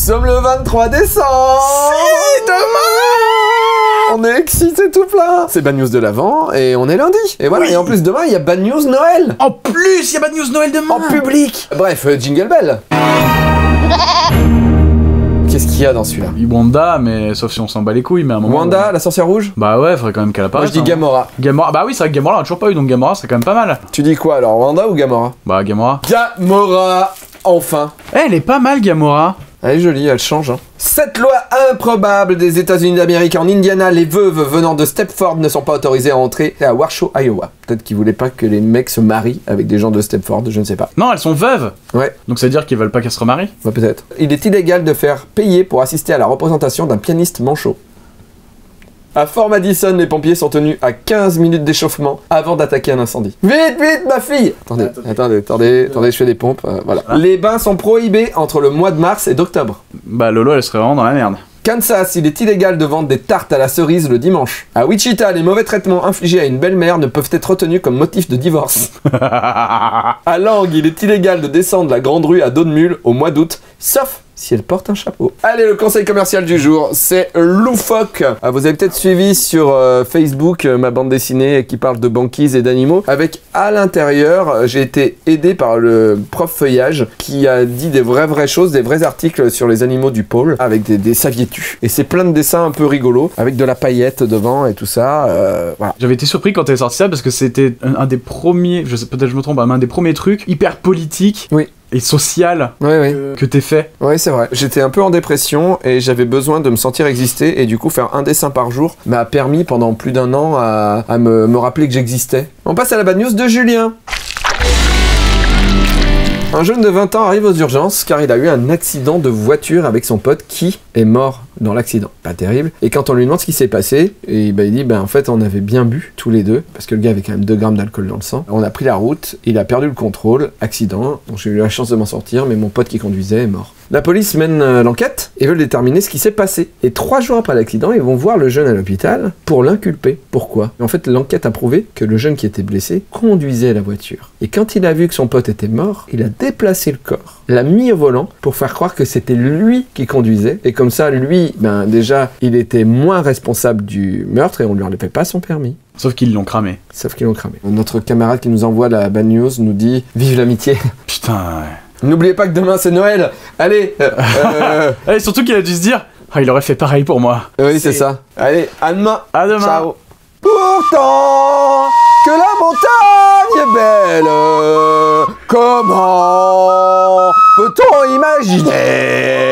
sommes le 23 décembre. Si, demain. On est excités tout plein. C'est Bad News de l'Avent et on est lundi. Et voilà, Oui. et en plus demain, il y a Bad News Noël. En plus, il y a Bad News Noël demain. En public. Bref, Jingle Bell. Qu'est-ce qu'il y a dans celui-là? Wanda, mais sauf si on s'en bat les couilles, mais à un moment... Wanda, la sorcière rouge? Bah ouais, faudrait quand même qu'elle Moi apparaisse. je dis Gamora. Gamora, bah oui, c'est vrai que Gamora, on a toujours pas eu, donc Gamora, c'est quand même pas mal. Tu dis quoi alors, Wanda ou Gamora? Bah Gamora. Gamora, enfin. Eh, elle est pas mal, Gamora. Elle est jolie, elle change. Hein. Cette loi improbable des États-Unis d'Amérique en Indiana, les veuves venant de Stepford ne sont pas autorisées à entrer à Washoe, Iowa. Peut-être qu'ils voulaient pas que les mecs se marient avec des gens de Stepford, je ne sais pas. Non, elles sont veuves. Ouais, Donc ça veut dire qu'ils veulent pas qu'elles se remarient. bah peut-être. Il est illégal de faire payer pour assister à la représentation d'un pianiste manchot. À Fort Madison, les pompiers sont tenus à 15 minutes d'échauffement avant d'attaquer un incendie. Vite, vite, ma fille! Attendez, je fais des pompes, voilà. Les bains sont prohibés entre le mois de mars et d'octobre. Bah Lolo, elle serait vraiment dans la merde. Kansas, il est illégal de vendre des tartes à la cerise le dimanche. À Wichita, les mauvais traitements infligés à une belle-mère ne peuvent être retenus comme motif de divorce. À Langue, il est illégal de descendre la grande rue à dos de mule au mois d'août, sauf si elle porte un chapeau. Allez, le conseil commercial du jour, c'est Loufoque. Ah, vous avez peut-être suivi sur Facebook ma bande dessinée qui parle de banquise et d'animaux. Avec à l'intérieur, j'ai été aidé par le prof feuillage qui a dit des vraies choses, des vrais articles sur les animaux du pôle avec des saviez-tu. Et c'est plein de dessins un peu rigolos avec de la paillette devant et tout ça. Voilà. J'avais été surpris quand elle est sortie ça parce que c'était un des premiers, je sais peut-être je me trompe, mais un des premiers trucs hyper politiques. Oui. Et social Oui. que t'es fait. Oui, c'est vrai. J'étais un peu en dépression et j'avais besoin de me sentir exister et du coup faire un dessin par jour m'a permis pendant plus d'un an à me rappeler que j'existais. On passe à la bad news de Julien. Un jeune de 20 ans arrive aux urgences car il a eu un accident de voiture avec son pote qui est mort dans l'accident. Pas terrible. Et quand on lui demande ce qui s'est passé, et il dit en fait on avait bien bu tous les deux parce que le gars avait quand même 2 grammes d'alcool dans le sang. On a pris la route, il a perdu le contrôle, accident. Donc j'ai eu la chance de m'en sortir mais mon pote qui conduisait est mort. La police mène l'enquête et veut déterminer ce qui s'est passé. Et 3 jours après l'accident, ils vont voir le jeune à l'hôpital pour l'inculper. Pourquoi? En fait, l'enquête a prouvé que le jeune qui était blessé conduisait la voiture. Et quand il a vu que son pote était mort, il a déplacé le corps, l'a mis au volant pour faire croire que c'était lui qui conduisait. Et comme ça, lui, déjà, il était moins responsable du meurtre et on lui enlevait pas son permis. Sauf qu'ils l'ont cramé. Sauf qu'ils l'ont cramé. Notre camarade qui nous envoie la bad news nous dit « Vive l'amitié !» Putain, ouais. N'oubliez pas que demain c'est Noël. Allez. Et surtout qu'il a dû se dire, ah, il aurait fait pareil pour moi. Oui, c'est ça. Allez, à demain. À demain. Ciao. Pourtant que la montagne est belle, comment peut-on imaginer